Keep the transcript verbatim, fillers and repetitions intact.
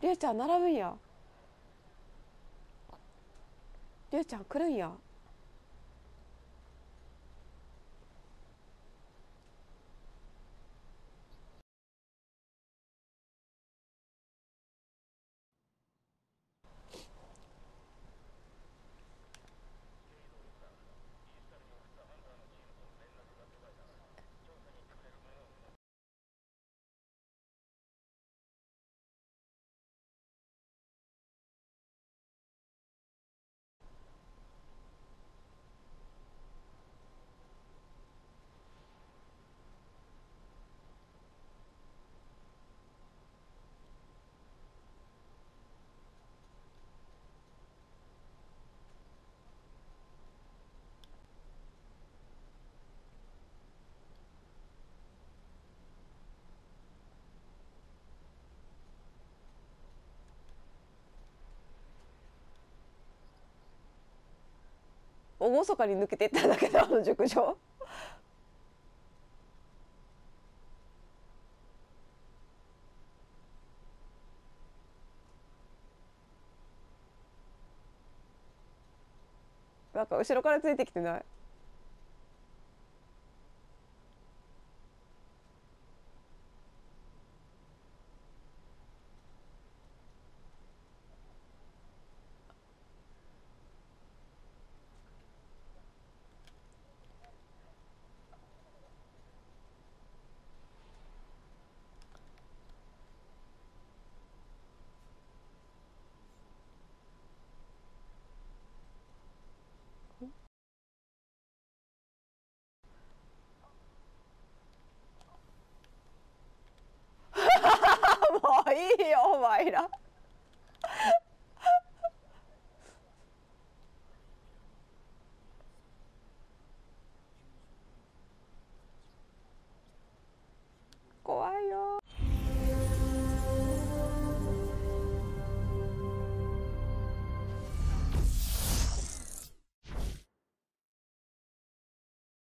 りゅうちゃん並ぶんや。りゅうちゃん来るんや。厳かに抜けていったんだけど、あの熟女。なんか後ろからついてきてない？もういいよお前ら。